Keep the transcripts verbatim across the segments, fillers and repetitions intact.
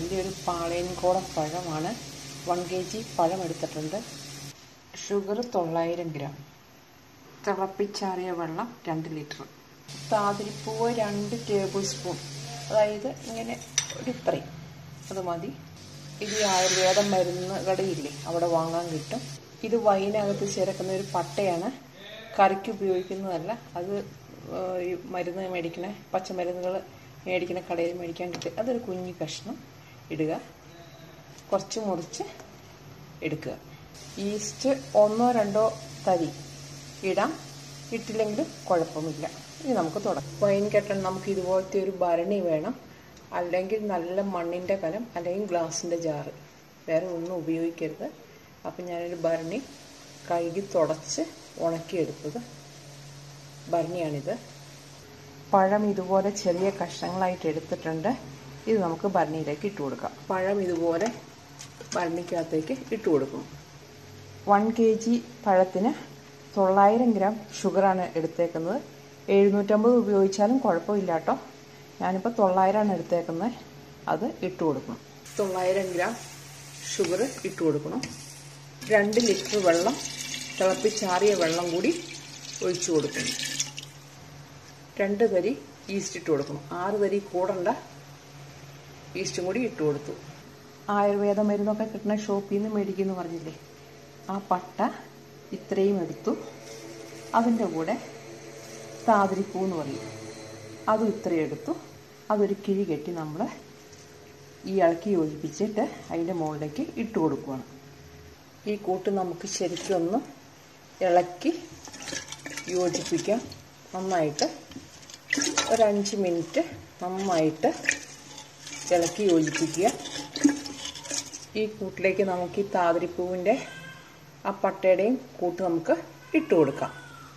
നല്ലൊരു പാളയൻകോടൻ പഴമാണ്. One K G പഴം എടുത്തിട്ടുണ്ട്. ഷുഗർ തൊള്ളായിരം ഗ്രാം. തിളപ്പിച്ചാറിയ വെള്ളം രണ്ട് ലിറ്റർ. താതിരിപ്പൂവ് രണ്ട് ടേബിൾ സ്പൂൺ, അതായത് ഇങ്ങനെ ഒരു ഇത്രയും, അത് മതി. ഇത് ആയുർവേദ മരുന്ന് കടയില്ലേ, അവിടെ വാങ്ങാൻ കിട്ടും. ഇത് വൈനകത്ത് ചേർക്കുന്ന ഒരു പട്ടയാണ്. കറിക്ക് ഉപയോഗിക്കുന്നതല്ല. അത് മരുന്ന് മേടിക്കണ പച്ചമരുന്നുകൾ മേടിക്കുന്ന കടയിൽ മേടിക്കാൻ കിട്ടും. അതൊരു കുഞ്ഞു കഷ്ണം ഇടുക, കുറച്ച് മുറിച്ച് എടുക്കുക. ഈസ്റ്റ് ഒന്നോ രണ്ടോ തരി ഇടാം, ഇട്ടില്ലെങ്കിലും കുഴപ്പമില്ല. ഇനി നമുക്ക് തുടങ്ങാം. വൈൻ കെട്ടാൻ നമുക്ക് ഇതുപോലത്തെ ഒരു ഭരണി വേണം, അല്ലെങ്കിൽ നല്ല മണ്ണിൻ്റെ കലം, അല്ലെങ്കിൽ ഗ്ലാസിൻ്റെ ജാറ്. വേറെ ഒന്നും ഉപയോഗിക്കരുത്. അപ്പം ഞാനൊരു ഭരണി കഴുകി തുടച്ച് ഉണക്കിയെടുത്തത് ഭരണിയാണിത്. പഴം ഇതുപോലെ ചെറിയ കഷ്ണങ്ങളായിട്ട് എടുത്തിട്ടുണ്ട്. ഇത് നമുക്ക് ഭരണിയിലേക്ക് ഇട്ട് കൊടുക്കാം. പഴം ഇതുപോലെ ഭരണിക്കകത്തേക്ക് ഇട്ട് കൊടുക്കും. വൺ കെ ജി പഴത്തിന് തൊള്ളായിരം ഗ്രാം ഷുഗറാണ് എടുത്തേക്കുന്നത്. എഴുന്നൂറ്റമ്പത് ഉപയോഗിച്ചാലും കുഴപ്പമില്ല കേട്ടോ. ഞാനിപ്പോൾ തൊള്ളായിരമാണ് എടുത്തേക്കുന്നത്. അത് ഇട്ട് കൊടുക്കണം. തൊള്ളായിരം ഗ്രാം ഷുഗർ ഇട്ട് കൊടുക്കണം. രണ്ട് ലിറ്റർ വെള്ളം, തിളപ്പിച്ചാറിയ വെള്ളം കൂടി ഒഴിച്ചു കൊടുക്കണം. രണ്ട് തരി ഈസ്റ്റ് ഇട്ട് കൊടുക്കണം. ആറ് തരി കൂടണ്ട, ഈസ്റ്റും കൂടി ഇട്ട് കൊടുത്തു. ആയുർവേദ മരുന്നൊക്കെ കിട്ടുന്ന ഷോപ്പിൽ നിന്ന് മേടിക്കുമെന്ന് പറഞ്ഞില്ലേ, ആ പട്ട ഇത്രയും എടുത്തു. അതിൻ്റെ കൂടെ താതിരിപ്പൂ എന്ന് പറയും, അതും ഇത്രയും എടുത്തു. അതൊരു കിഴി കെട്ടി നമ്മൾ ഈ ഇളക്കി യോജിപ്പിച്ചിട്ട് അതിൻ്റെ മുകളിലേക്ക് ഇട്ട് കൊടുക്കുകയാണ്. ഈ കൂട്ട് നമുക്ക് ശരിക്കും ഒന്ന് ഇളക്കി യോജിപ്പിക്കാം. നന്നായിട്ട് ഒരഞ്ച് മിനിറ്റ് നന്നായിട്ട് ഇളക്കി യോജിപ്പിക്കുക. ഈ കൂട്ടിലേക്ക് നമുക്ക് ഈ താതിരിപ്പൂവിൻ്റെ ആ പട്ടയുടെയും കൂട്ട് നമുക്ക് ഇട്ട് കൊടുക്കാം.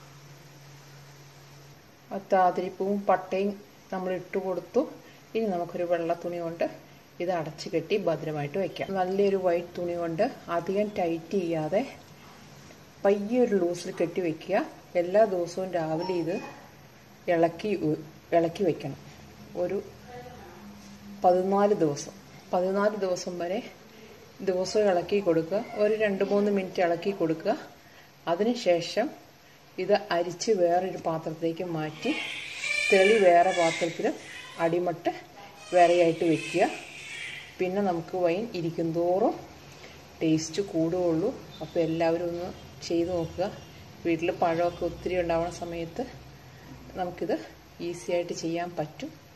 ആ താതിരിപ്പൂവും പട്ടയും നമ്മൾ ഇട്ട് കൊടുത്തു. ഇനി നമുക്കൊരു വെള്ള തുണി കൊണ്ട് ഇത് അടച്ചു കെട്ടി ഭദ്രമായിട്ട് വയ്ക്കാം. നല്ലൊരു വൈറ്റ് തുണി കൊണ്ട് അധികം ടൈറ്റ് ചെയ്യാതെ പയ്യെ ഒരു ലൂസിൽ കെട്ടി വയ്ക്കുക. എല്ലാ ദിവസവും രാവിലെ ഇത് ഇളക്കി ഇളക്കി വയ്ക്കണം. ഒരു പതിനാല് ദിവസം പതിനാല് ദിവസം വരെ ദിവസവും ഇളക്കി കൊടുക്കുക. ഒരു രണ്ട് മൂന്ന് മിനിറ്റ് ഇളക്കി കൊടുക്കുക. അതിനുശേഷം ഇത് അരിച്ച് വേറൊരു പാത്രത്തേക്ക് മാറ്റി തെളി വേറെ പാത്രത്തിൽ അടിമട്ട് വേറെയായിട്ട് വെക്കുക. പിന്നെ നമുക്ക് വൈൻ ഇരിക്കും തോറും ടേസ്റ്റ് കൂടുകയുള്ളൂ. അപ്പോൾ എല്ലാവരും ഒന്ന് ചെയ്ത് നോക്കുക. വീട്ടിൽ പഴമൊക്കെ ഒത്തിരി ഉണ്ടാവുന്ന സമയത്ത് നമുക്കിത് ഈസി ആയിട്ട് ചെയ്യാൻ പറ്റും.